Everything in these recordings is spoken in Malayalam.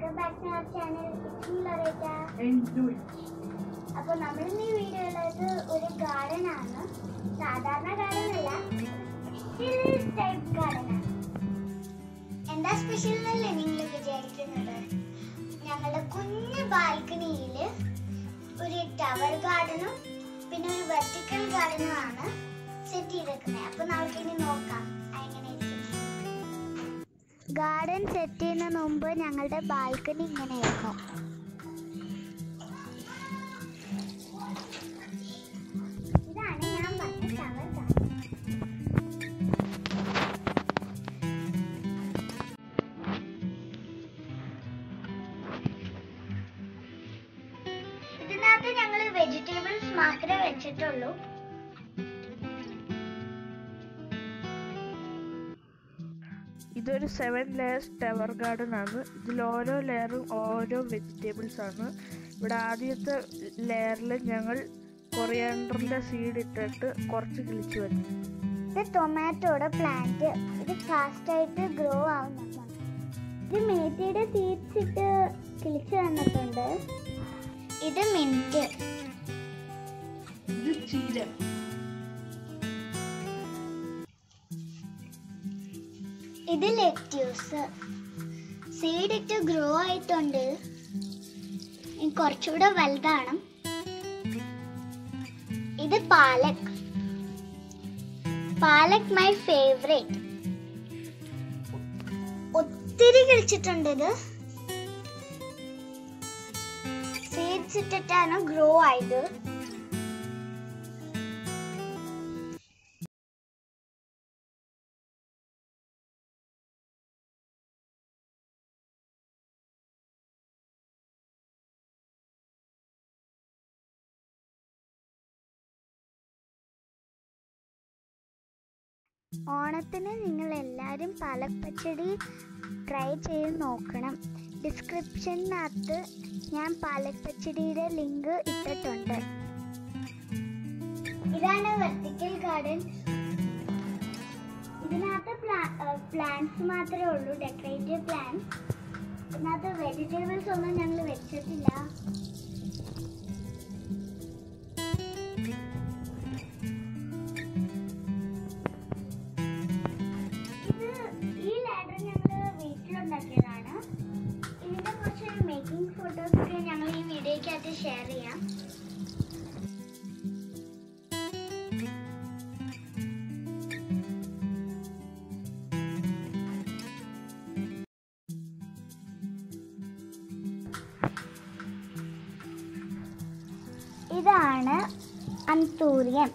Welcome back to our channel. It's me Loretta. And do it. അപ്പോൾ നമ്മൾ ഈ വീഡിയോയിലേക്ക് ഒരു ഗാർഡൻ ആണ്. സാധാരണ ഗാർഡൻ അല്ല, സ്പെഷ്യൽ ടൈപ്പ് ഗാർഡൻ ആണ്. എന്താ സ്പെഷ്യൽ എന്നല്ലേ നിങ്ങൾ വിചാരിക്കുന്നത്? ഞങ്ങളുടെ കുഞ്ഞു ബാൽക്കണിയിൽ ഒരു ടവർ ഗാർഡനും പിന്നെ ഒരു വെർട്ടിക്കൽ ഗാർഡനും ആണ് സെറ്റ് ചെയ്തിരിക്കുന്നത്. അപ്പോൾ നമുക്ക് ഇനി നോക്കാം എങ്ങനെ. ഗാർഡൻ സെറ്റ് ചെയ്യുന്നതിന് മുമ്പ് ഞങ്ങളുടെ ബാൽക്കണി ഇങ്ങനെയായിരുന്നു. ഇതാണ് ഞാൻ പറഞ്ഞ ടവർ ഗാർഡൻ. ഇതിനകത്ത് ഞങ്ങൾ വെജിറ്റബിൾസ് മാത്രമേ വെച്ചിട്ടുള്ളൂ. ഇതൊരു 7 layers ടവർ ഗാർഡൻ ആണ്. ഇതിൽ ഓരോ ലെയറും ഓരോ വെജിറ്റബിൾസ് ആണ്. ഇവിടെ ആദ്യത്തെ ലെയറിൽ ഞങ്ങൾ കൊറിയാണ്ടറിന്റെ സീഡ് ഇട്ടിട്ട് കുറച്ച് കിളിച്ചു വന്നു. ഇത് ടൊമാറ്റോയുടെ പ്ലാന്റ്. ഇത് ഫാസ്റ്റ് ആയിട്ട് ഗ്രോ ആവുന്നതാണ്. ഇത് മേത്തിയുടെ സീഡ്സ് ഇട്ട് കിളിച്ചു വന്നിട്ടുണ്ട്. ഇത് മിന്റ്. ഇത് ചീര. ഇത് ലെറ്റ്യൂസ്. സീഡ് ഇട്ട് ഗ്രോ ആയിട്ടുണ്ട്. കുറച്ചുകൂടെ വലുതാണ്. ഇത് പാലക്. Palak my favourite. ഒത്തിരി കിളിച്ചിട്ടുണ്ട്. ഇത് സീഡ്സ് ഇട്ടിട്ടാണ് ഗ്രോ ആയത്. ഓണത്തിന് നിങ്ങൾ എല്ലാവരും പാലക് പച്ചടി ട്രൈ ചെയ്ത് നോക്കണം. ഡിസ്ക്രിപ്ഷനകത്ത് ഞാൻ പാലക് പച്ചടിയുടെ ലിങ്ക് ഇട്ടിട്ടുണ്ട്. ഇതാണ് വെർട്ടിക്കൽ ഗാർഡൻ. ഇതിനകത്ത് പ്ലാന്റ്സ് മാത്രമേ ഉള്ളൂ, ഡെക്കറേറ്റീവ് പ്ലാന്റ്സ്. ഇതിനകത്ത് വെജിറ്റബിൾസ് ഒന്നും ഞങ്ങൾ വെച്ചിട്ടില്ല. ഇതിന്റെ കുറച്ച് മേക്കിംഗ് ഫോട്ടോസ് ഒക്കെ ഞങ്ങൾ ഈ വീഡിയോയ്ക്കകത്ത് ഷെയർ ചെയ്യാം. ഇതാണ് അന്തൂറിയം.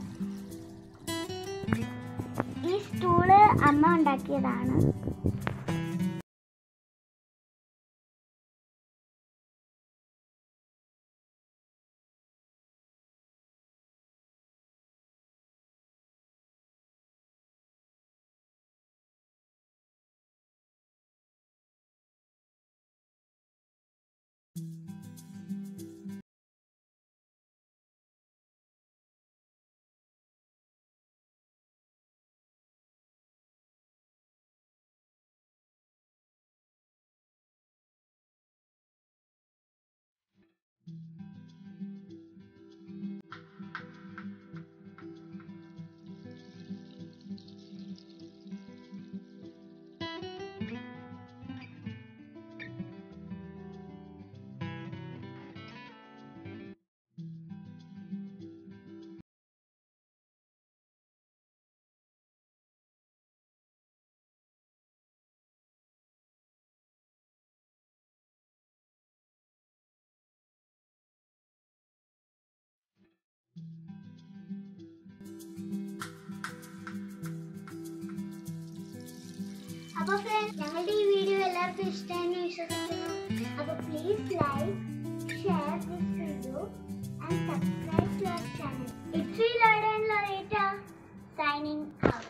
ഈ സ്റ്റൂള് അമ്മ ഉണ്ടാക്കിയതാണ്. അപ്പോൾ ഫ്രണ്ട്സ്, ഞങ്ങളുടെ ഈ വീഡിയോ എല്ലാവർക്കും ഇഷ്ടമായെന്ന് വിശ്വസിക്കുന്നു. അപ്പോൾ please like, share this video and subscribe to our channel. It's me Loretta signing out.